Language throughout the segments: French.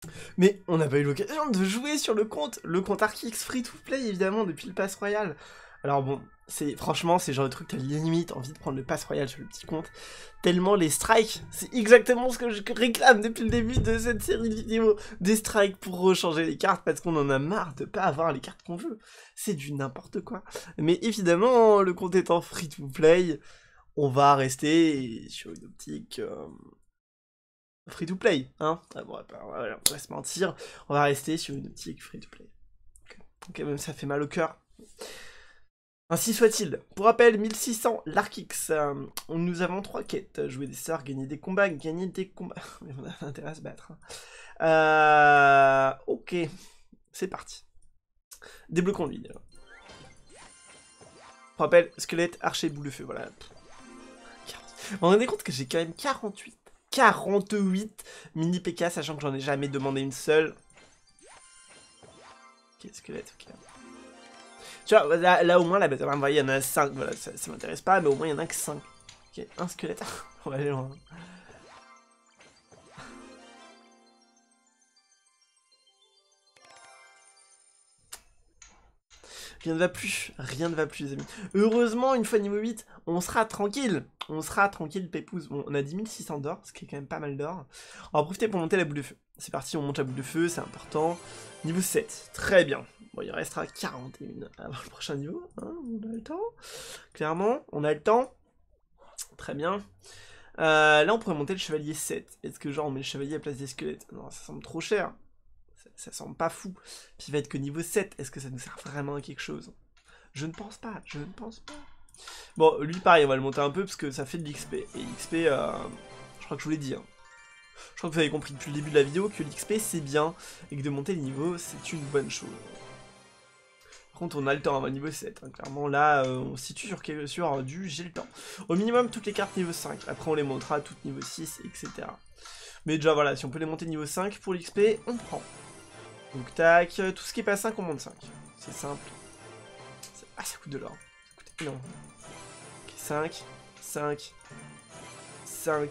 Mais on n'a pas eu l'occasion de jouer sur le compte Arceus free to play évidemment depuis le Pass Royal. Alors bon, franchement c'est le genre de truc t'as limite envie de prendre le Pass Royal sur le petit compte. Tellement les strikes, c'est exactement ce que je réclame depuis le début de cette série de vidéos. Des strikes pour rechanger les cartes parce qu'on en a marre de pas avoir les cartes qu'on veut. C'est du n'importe quoi. Mais évidemment, le compte étant free to play, on va rester sur une optique free to play, hein. Ah bon, on va se mentir, on va rester sur une optique free to play. Ok, même ça fait mal au cœur. Ainsi soit-il. Pour rappel, 1600, l'Arkix. Nous avons 3 quêtes. Jouer des sorts, gagner des combats, gagner des combats. Mais on a intérêt à se battre. Ok. C'est parti. Débloquons lui. Pour rappel, squelette, archer, boule de feu. Voilà. Vous vous rendez compte que j'ai quand même 48 mini PK, sachant que j'en ai jamais demandé une seule. Ok, squelette, ok. Tu vois, là au moins, la bête, vous voyez, il y en a 5, voilà, ça m'intéresse pas, mais au moins il y en a que 5. Ok, un squelette, on va aller loin. Rien ne va plus, les amis. Heureusement, une fois niveau 8, on sera tranquille. On sera tranquille, pépouze. Bon, on a 10 600 d'or, ce qui est quand même pas mal d'or. On va profiter pour monter la boule de feu. C'est parti, on monte la boule de feu, c'est important. Niveau 7, très bien. Bon, il restera 41 avant le prochain niveau. Hein, on a le temps. Clairement, on a le temps. Très bien. Là, on pourrait monter le chevalier 7. Est-ce que genre on met le chevalier à la place des squelettes? Non, ça semble trop cher. Ça semble pas fou. Puis il va être que niveau 7. Est-ce que ça nous sert vraiment à quelque chose? Je ne pense pas, je ne pense pas. Bon, lui pareil, on va le monter un peu parce que ça fait de l'XP. Et l'XP, je crois que je vous l'ai dit. Hein. Je crois que vous avez compris depuis le début de la vidéo que l'XP c'est bien et que de monter les niveaux c'est une bonne chose. Par contre, on a le temps, on va niveau 7. Hein. Clairement, là, on se situe sur du j'ai le temps. Au minimum, toutes les cartes niveau 5. Après, on les montera toutes niveau 6, etc. Mais déjà, voilà, si on peut les monter niveau 5 pour l'XP, on prend. Donc, tac, tout ce qui est pas 5, on monte 5. C'est simple. Ah, ça coûte de l'or. Ça coûte énorme. Ok, 5, 5, 5.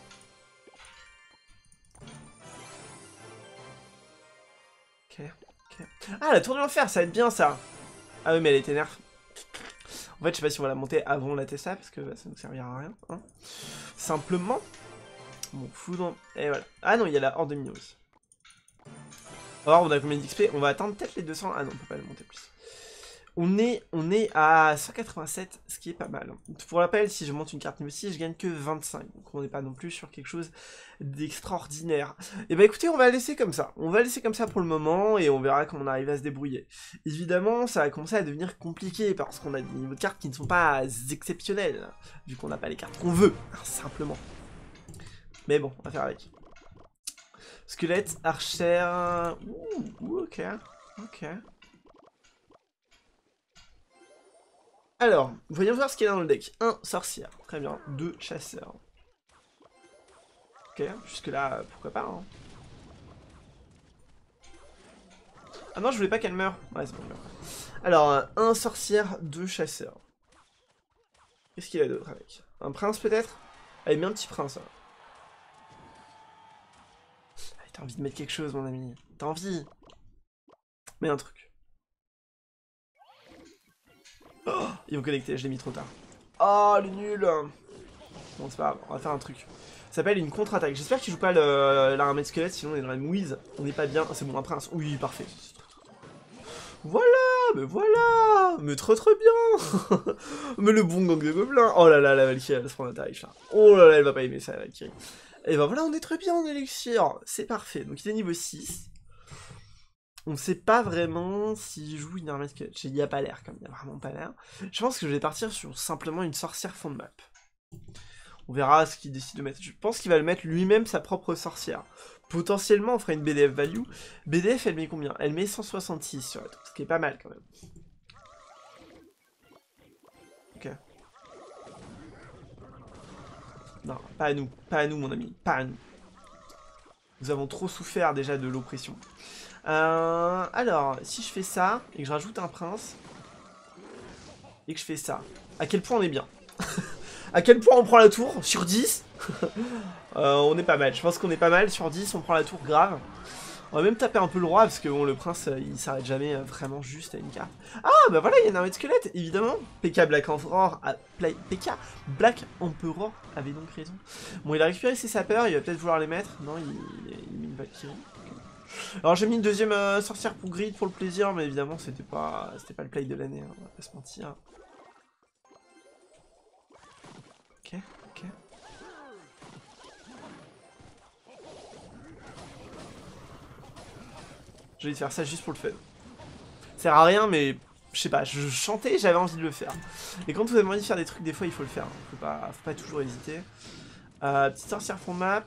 Ok, ok. Ah, la tour de l'enfer, ça va être bien, ça. Ah oui, mais elle était nerf. En fait, je sais pas si on va la monter avant la Tessa, parce que ça nous servira à rien. Hein. Simplement. Bon, foudre. Et voilà. Ah non, il y a la horde de minions aussi. On va voir, on a combien d'XP? On va attendre peut-être les 200. Ah non, on peut pas le monter plus. On est à 187, ce qui est pas mal. Pour rappel, si je monte une carte niveau 6, je gagne que 25. Donc on n'est pas non plus sur quelque chose d'extraordinaire. Et bah écoutez, on va laisser comme ça. On va laisser comme ça pour le moment et on verra comment on arrive à se débrouiller. Évidemment, ça va commencer à devenir compliqué parce qu'on a des niveaux de cartes qui ne sont pas exceptionnels. Vu qu'on n'a pas les cartes qu'on veut, simplement. Mais bon, on va faire avec. Squelette, archer... Ouh, ok. Ok. Alors, voyons voir ce qu'il y a dans le deck. 1 sorcière, très bien. 2 chasseurs. Ok, jusque là, pourquoi pas. Hein. Ah non, je voulais pas qu'elle meure. Ouais, c'est bon. Alors, 1 sorcière, 2 chasseurs. Qu'est-ce qu'il y a d'autre avec? Un prince peut-être? Allez, mets un petit prince. Allez, t'as envie de mettre quelque chose, mon ami. T'as envie? Mets un truc. Oh, ils vont connecter, je l'ai mis trop tard. Oh, le nul. Bon, c'est pas grave, on va faire un truc. Ça s'appelle une contre-attaque. J'espère qu'il joue pas l'armée de squelette, sinon on est dans la mouise. On n'est pas bien. C'est bon, un prince. Oui, parfait. Voilà, mais très bien. Mais le bon gang de gobelins. Oh là là, la Valkyrie, elle se prend un tarif là. Oh là là, elle va pas aimer ça, la Valkyrie. Et ben voilà, on est très bien en élixir. C'est parfait. Donc il est niveau 6. On sait pas vraiment s'il joue une armée de squelette. Il n'y a pas l'air, comme il n'y a vraiment pas l'air. Je pense que je vais partir sur simplement une sorcière fond de map. On verra ce qu'il décide de mettre. Je pense qu'il va le mettre lui-même sa propre sorcière. Potentiellement, on fera une BDF value. BDF, elle met combien? Elle met 166 sur la tour, ce qui est pas mal quand même. Ok. Non, pas à nous mon ami, pas à nous. Nous avons trop souffert déjà de l'oppression. Alors, si je fais ça, et que je rajoute un prince, et que je fais ça, à quel point on est bien? À quel point on prend la tour? Sur 10 on est pas mal, je pense qu'on est pas mal, sur 10 on prend la tour grave. On va même taper un peu le roi, parce que bon, le prince, il s'arrête jamais vraiment juste à une carte. Ah, bah voilà, il y a une armée de squelettes, évidemment. PK Black Emperor, PK Black Emperor avait donc raison. Bon, il a récupéré ses sapeurs, il va peut-être vouloir les mettre. Non, il met une Valkyrie. Alors j'ai mis une deuxième sorcière pour grid pour le plaisir, mais évidemment c'était pas le play de l'année, hein, on va pas se mentir. Ok, ok. J'ai envie de faire ça juste pour le fun. Ça sert à rien, mais je sais pas, je chantais et j'avais envie de le faire. Et quand vous avez envie de faire des trucs, des fois il faut le faire. Faut pas toujours hésiter. Petite sorcière fond map.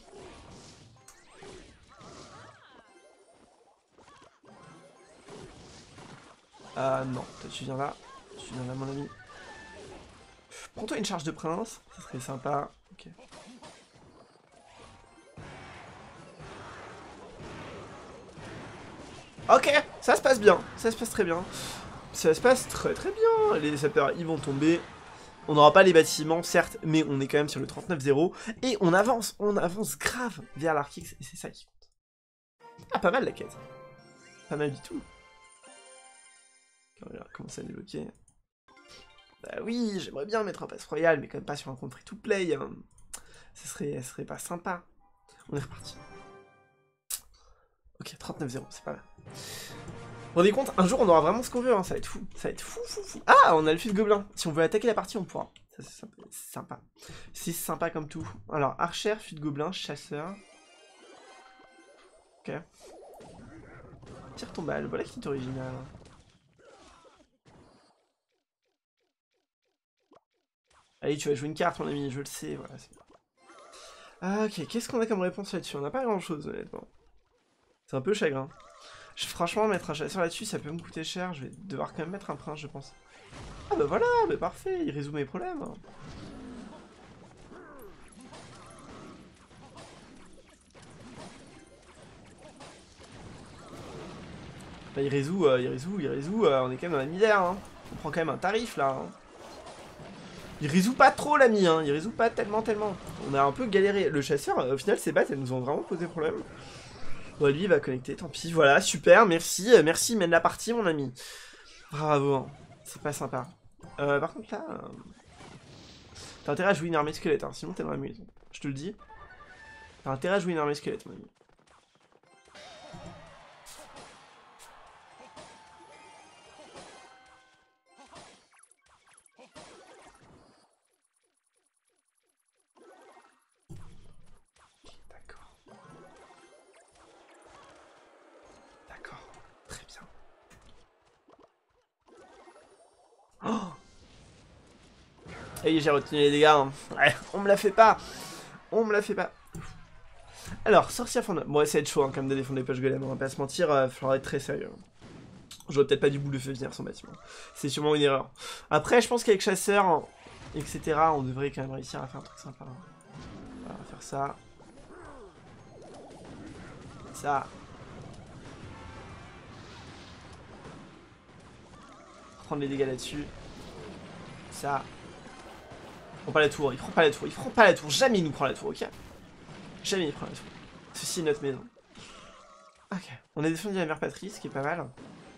Non, toi tu viens là. Tu viens là, mon ami. Prends-toi une charge de prince, ça serait sympa. Ok. Ok, ça se passe bien, ça se passe très bien. Ça se passe très très bien. Les sapeurs, ils vont tomber. On n'aura pas les bâtiments, certes, mais on est quand même sur le 39-0. Et on avance grave vers l'Arkix, et c'est ça qui compte. Ah, pas mal la quête. Pas mal du tout. On va commencer à débloquer. Bah oui, j'aimerais bien mettre un pass royal, mais quand même pas sur un compte free-to-play. Hein. Ça serait pas sympa. On est reparti. Ok, 39-0, c'est pas mal. Vous vous rendez compte, un jour on aura vraiment ce qu'on veut, hein. Ça va être fou. Ça va être fou, fou, fou. Ah, on a le fil de gobelin. Si on veut attaquer la partie, on pourra. Ça, c'est sympa. C'est sympa comme tout. Alors, archer, fil de gobelin, chasseur. Ok. Tire ton balle, voilà qui est original. Allez, tu vas jouer une carte, mon ami, je le sais, voilà. Ah, ok, qu'est-ce qu'on a comme réponse là-dessus? On n'a pas grand-chose, honnêtement. C'est un peu chagrin. Franchement, mettre un chasseur là-dessus, ça peut me coûter cher. Je vais devoir quand même mettre un prince, je pense. Ah bah voilà, bah parfait, il résout mes problèmes. Bah, il résout, on est quand même dans la misère, hein. On prend quand même un tarif, là. Hein. Il résout pas trop, l'ami, hein. Il résout pas tellement. On a un peu galéré. Le chasseur, au final, ses battes, elles nous ont vraiment posé problème. Bon, lui, il va connecter, tant pis. Voilà, super, merci, mène la partie, mon ami. Bravo, hein. C'est pas sympa. Par contre, là... T'as intérêt à jouer une armée squelette, hein. Sinon t'es dans la maison. Je te le dis. T'as intérêt à jouer une armée squelette, mon ami. D'accord. Très bien. Oh, et j'ai retenu les dégâts. Hein. Ouais, on me la fait pas. On me la fait pas. Alors, sorcière fondable. Bon, ça va être chaud hein, quand même de défendre les poches golem. On va pas se mentir, il faudra être très sérieux. J'aurais peut-être pas du boule de feu venir son bâtiment. C'est sûrement une erreur. Après, je pense qu'avec chasseur, etc., on devrait quand même réussir à faire un truc sympa. Voilà, on va faire ça. Ça. Prendre les dégâts là-dessus. Ça. Il prend pas la tour, il prend pas la tour, jamais il nous prend la tour, ok? Jamais il prend la tour. Ceci est notre maison. Ok, on a défendu la mère patrie, ce qui est pas mal.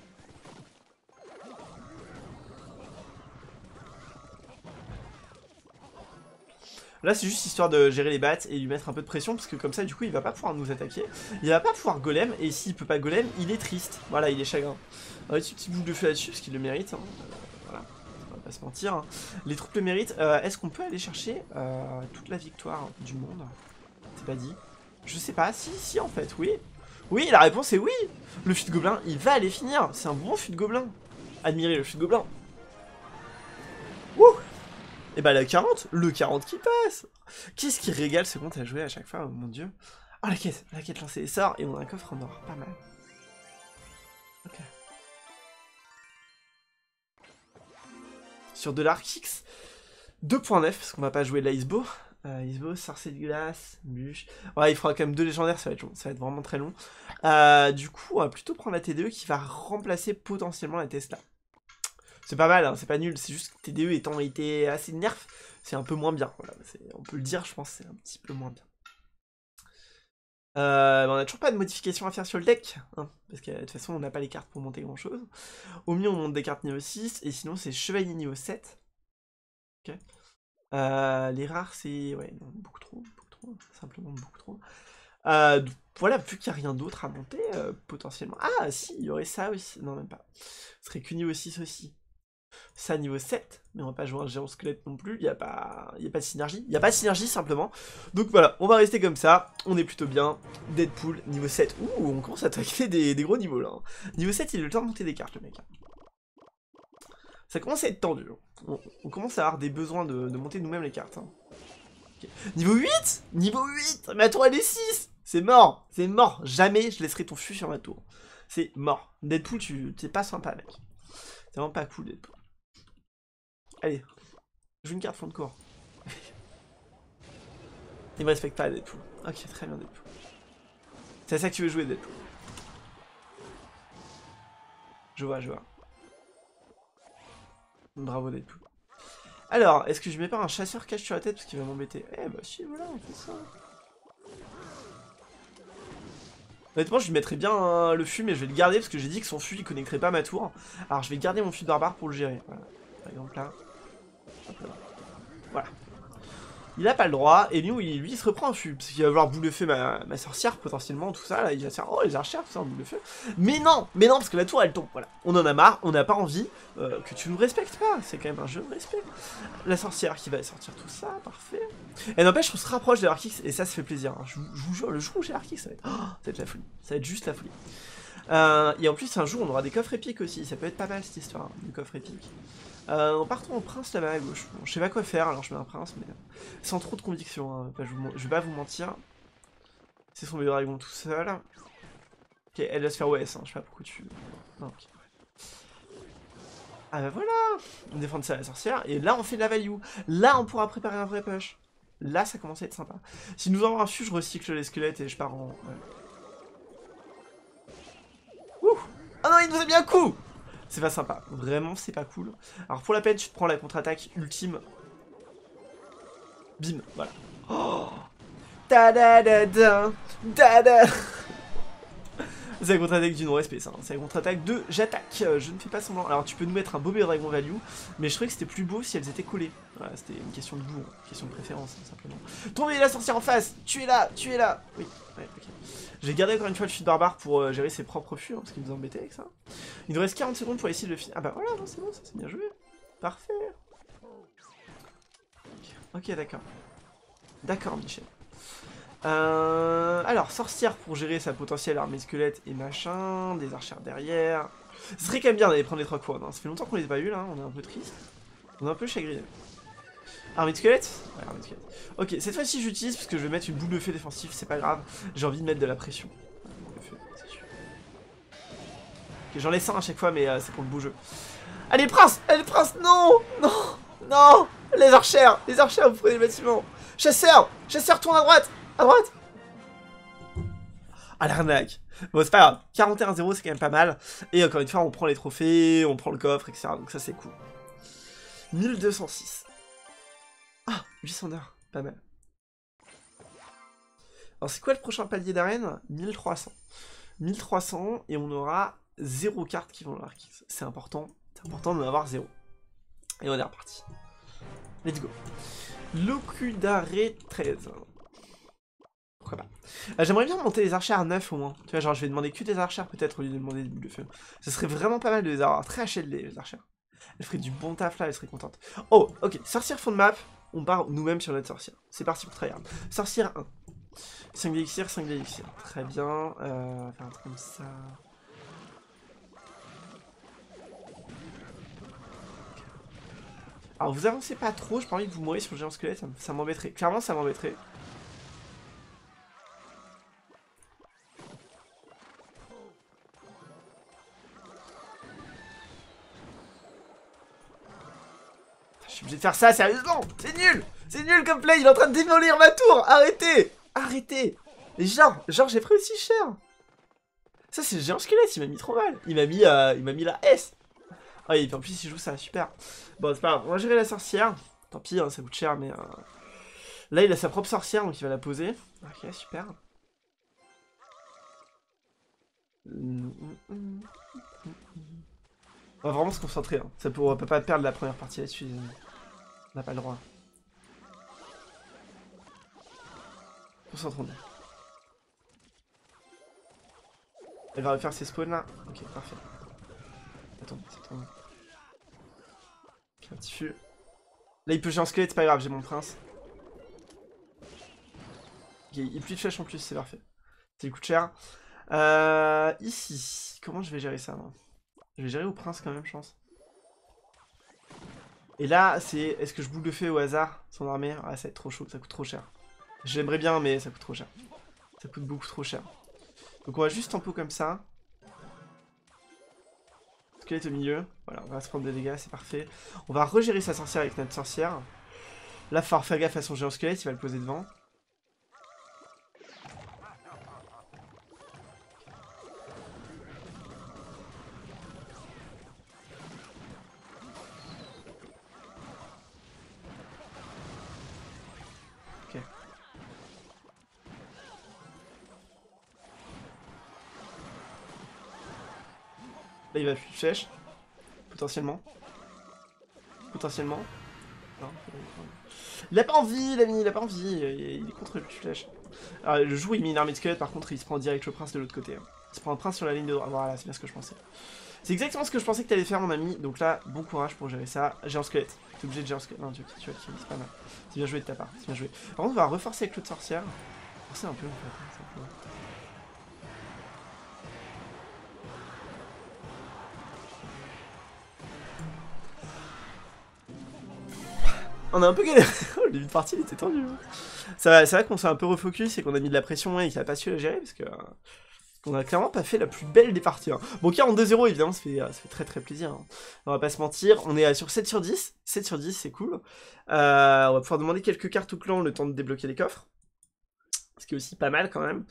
Là, c'est juste histoire de gérer les battes et lui mettre un peu de pression, parce que comme ça, du coup, il va pas pouvoir nous attaquer. Il va pas pouvoir golem, et s'il peut pas golem, il est triste. Voilà, il est chagrin. On va mettre une petite boule de feu là-dessus, parce qu'il le mérite. Hein. Voilà, on va pas se mentir. Hein. Les troupes le méritent. Est-ce qu'on peut aller chercher toute la victoire du monde? C'est pas dit. Je sais pas, si, en fait, oui. Oui, la réponse est oui. Le fut de gobelin, il va aller finir. C'est un bon fut de gobelin. Admirez le fut de gobelin. Wouh! Et bah le 40 qui passe. Qu'est-ce qui régale ce compte à jouer à chaque fois, oh mon dieu. Oh la quête lancée les sorts et on a un coffre en or, pas mal. Ok. Sur de l'Arkix, 2.9 parce qu'on va pas jouer l'Icebo. Icebo, sorcier de glace, bûche. Ouais, il faudra quand même 2 légendaires, ça va être long, ça va être vraiment très long. Du coup, on va plutôt prendre la TDE qui va remplacer potentiellement la Tesla. C'est pas mal, hein, c'est pas nul, c'est juste que TDE étant été assez nerf, c'est un peu moins bien. Voilà, on peut le dire, je pense, c'est un petit peu moins bien. On a toujours pas de modification à faire sur le deck, hein, parce que de toute façon on n'a pas les cartes pour monter grand chose. Au mieux on monte des cartes niveau 6, et sinon c'est chevalier niveau 7. Ok. Les rares c'est... ouais, non, beaucoup trop, simplement beaucoup trop. Voilà, vu qu'il n'y a rien d'autre à monter, potentiellement... Ah si, il y aurait ça aussi, non même pas. Ce serait que niveau 6 aussi. Ça niveau 7, mais on va pas jouer un géant squelette non plus, il n'y a pas de synergie. Il n'y a pas de synergie simplement. Donc voilà, on va rester comme ça, on est plutôt bien. Deadpool, niveau 7. Ouh, on commence à attaquer des gros niveaux là. Niveau 7, il a le temps de monter des cartes le mec. Ça commence à être tendu. On commence à avoir des besoins de monter nous-mêmes les cartes. Okay. Niveau 8. Niveau 8. Ma tour elle est 6. C'est mort, c'est mort. Jamais je laisserai ton fût sur ma tour. C'est mort. Deadpool, t'es pas sympa mec. C'est vraiment pas cool Deadpool. Allez, je joue une carte fond de cours. Il me respecte pas Deadpool. Ok, très bien Deadpool. C'est à ça que tu veux jouer Deadpool. Je vois. Bravo Deadpool. Alors, est-ce que je mets pas un chasseur cache sur la tête parce qu'il va m'embêter? Eh bah si, voilà, on fait ça. Honnêtement, je lui mettrais bien le fût, mais je vais le garder parce que j'ai dit que son fût il connecterait pas ma tour. Alors je vais garder mon fût de barbare pour le gérer. Voilà. Par exemple là. Voilà. Il a pas le droit, et lui il se reprend un fût, parce qu'il va vouloir bouleffer ma sorcière potentiellement, tout ça, là, il va se faire, oh les archères, tout ça, en boulefeu. Mais non, parce que la tour elle tombe, voilà. On en a marre, on n'a pas envie que tu nous respectes pas, c'est quand même un jeu de respect. La sorcière qui va sortir tout ça, parfait. Et n'empêche, on se rapproche de Arkix, et ça fait plaisir. Hein. Je vous jure, le jour où j'ai Arkix, ça va être la folie, ça va être juste la folie. Et en plus, un jour, on aura des coffres épiques aussi, ça peut être pas mal cette histoire, hein, de coffres épiques. En partant en prince là-bas à gauche. Bon, je sais pas quoi faire, alors je mets un prince, mais sans trop de conviction, hein. Je vais pas vous mentir. C'est son dragon tout seul. Ok, elle va se faire OS, hein. Je sais pas pourquoi tu... Non, ok. Ah bah voilà. On défend ça à la sorcière, et là on fait de la value. Là on pourra préparer un vrai push. Là ça commence à être sympa. Si nous avons un fût, je recycle les squelettes et je pars en... Ouais. Ouh. Ah non, il nous a mis un coup. C'est pas sympa, vraiment c'est pas cool. Alors pour la peine, tu te prends la contre-attaque ultime. Bim, voilà. Oh, ta-da-da-da, da-da. C'est la contre-attaque du non-respect, ça. C'est la contre-attaque de j'attaque. Je ne fais pas semblant. Alors tu peux nous mettre un beau dragon value, mais je trouvais que c'était plus beau si elles étaient collées. Voilà, c'était une question de goût, une question de préférence, simplement. Tombez la sorcière en face. Tu es là. Oui, ouais, ok. J'ai gardé encore une fois le fût de barbare pour gérer ses propres fûts, hein, parce qu'il nous embêtait avec ça. Il nous reste 40 secondes pour essayer de le finir. Ah bah voilà, c'est bon, ça c'est bien joué. Parfait. Ok, d'accord. D'accord, Michel. Alors, sorcière pour gérer sa potentielle armée squelette et machin, des archères derrière. Ce serait quand même bien d'aller prendre les 3 couronnes, hein. Ça fait longtemps qu'on les a pas eu là, on est un peu triste. On est un peu chagriné. Armée de squelette? Ouais, armée de squelette. Ok, cette fois-ci j'utilise parce que je vais mettre une boule de feu défensive, c'est pas grave. J'ai envie de mettre de la pression. Ok, j'en laisse un à chaque fois, mais c'est pour le beau jeu. Allez, prince! Allez, prince! Non! Non! Non! Les archères, vous prenez le bâtiment! Chasseur! Chasseur, tourne à droite! À droite! Ah, l'arnaque! Bon, c'est pas grave. 41-0, c'est quand même pas mal. Et encore une fois, on prend les trophées, on prend le coffre, etc. Donc ça, c'est cool. 1206. Ah, 800 d'heures. Pas mal. Alors, c'est quoi le prochain palier d'arène? 1300. 1300, et on aura 0 cartes qui vont dans l'arc. C'est important. C'est important d'en avoir 0. Et on est reparti. Let's go. Locudare 13. Pourquoi pas. J'aimerais bien monter les archères à 9 au moins. Tu vois, genre je vais demander que des archères peut-être au lieu de demander des boules de feu. Ce serait vraiment pas mal de les avoir très HLD les archères. Elle ferait du bon taf là, elle serait contente. Oh, ok, sorcière fond de map. On part nous-mêmes sur notre sorcière. C'est parti pour tryhard. Sorcière 1. 5 d'élixir, 5 d'élixir. Très bien. On va faire un truc comme ça. Alors vous avancez pas trop, j'ai pas envie que vous mouriez sur le géant squelette, ça m'embêterait. Clairement ça m'embêterait. Je suis obligé de faire ça, sérieusement. C'est nul comme play, il est en train de démolir ma tour. Arrêtez. Et genre j'ai pris aussi cher. Ça c'est le géant squelette, il m'a mis trop mal. Il m'a mis la S. Ah et puis en plus il joue ça, super. Bon c'est pas grave, on va gérer la sorcière. Tant pis, hein, ça coûte cher, mais... Là il a sa propre sorcière, donc il va la poser. Ok, super. On va vraiment se concentrer, hein. On peut pas perdre la première partie là-dessus. On n'a pas le droit. Concentrons-nous. Elle va refaire ses spawns là. Ok, parfait. Attends. Ok, un petit feu. Là, il peut gérer un squelette, c'est pas grave, j'ai mon prince. Ok, il plus de flèches en plus, c'est parfait. Ça lui coûte cher. Ici, comment je vais gérer ça, moi? Je vais gérer au prince quand même, je pense. Et là, c'est... Est-ce que je boule de feu au hasard son armée? Ah, ça va être trop chaud, ça coûte trop cher. J'aimerais bien, mais ça coûte trop cher. Ça coûte beaucoup trop cher. Donc on va juste tempo comme ça. Squelette au milieu. Voilà, on va se prendre des dégâts, c'est parfait. On va regérer sa sorcière avec notre sorcière. Là, il va falloir faire gaffe à son géant squelette, il va le poser devant. Ok. Là, il va plus de flèches. Potentiellement. Non. Il a pas envie, l'ami, il a pas envie. Il est contre le flèche. Alors, le jour où il met une armée de squelettes, par contre, il se prend direct le prince de l'autre côté. Hein. Il se prend un prince sur la ligne de droite. Voilà, c'est bien ce que je pensais. C'est exactement ce que je pensais que t'allais faire, mon ami. Donc là, bon courage pour gérer ça. J'ai un squelette. T'es obligé de gérer un squelette. Non, tu vois, c'est pas mal. C'est bien joué de ta part. C'est bien joué. Par contre, on va reforcer avec l'autre sorcière. Forcer un peu, en fait. On a un peu galéré. Le début de partie, il était tendu. C'est vrai qu'on s'est un peu refocus et qu'on a mis de la pression et qu'il a pas su la gérer parce que... On a clairement pas fait la plus belle des parties. Hein. Bon, 42-0, évidemment, ça fait très très plaisir. Hein. On va pas se mentir. On est sur 7 sur 10. 7 sur 10, c'est cool. On va pouvoir demander quelques cartes au clan le temps de débloquer les coffres. Ce qui est aussi pas mal quand même.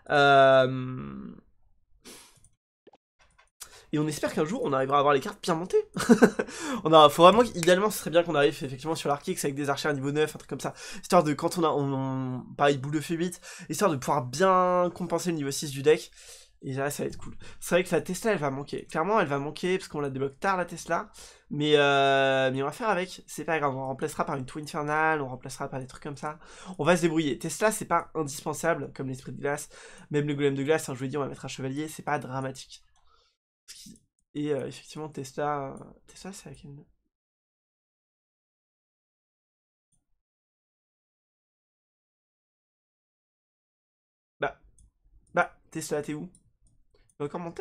Et on espère qu'un jour on arrivera à avoir les cartes bien montées. Faut vraiment, idéalement, ce serait bien qu'on arrive effectivement sur l'Arkix avec des archers à niveau 9, un truc comme ça. Histoire de, quand pareil, boule de feu 8, histoire de pouvoir bien compenser le niveau 6 du deck. Et là, ça va être cool. C'est vrai que la Tesla, elle va manquer. Clairement, elle va manquer parce qu'on la débloque tard, la Tesla. Mais on va faire avec. C'est pas grave. On remplacera par une Tour Infernale, on remplacera par des trucs comme ça. On va se débrouiller. Tesla, c'est pas indispensable, comme l'esprit de glace. Même le golem de glace, hein, je vous l'ai dit, on va mettre un chevalier. C'est pas dramatique. Et effectivement, Tesla, c'est à quel... Tesla, t'es où? Tu vas encore monter?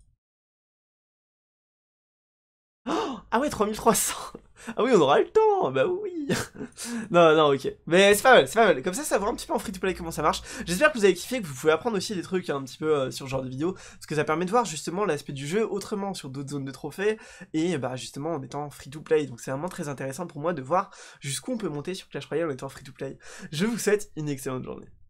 Oh, ah ouais, 3300. Ah oui, on aura le temps. Bah oui. Non, ok. Mais c'est pas mal, c'est pas mal. Comme ça voit un petit peu en free-to-play comment ça marche. J'espère que vous avez kiffé, que vous pouvez apprendre aussi des trucs un petit peu sur ce genre de vidéo. Parce que ça permet de voir justement l'aspect du jeu autrement sur d'autres zones de trophées. Et bah justement en étant free-to-play. Donc c'est vraiment très intéressant pour moi de voir jusqu'où on peut monter sur Clash Royale en étant free-to-play. Je vous souhaite une excellente journée.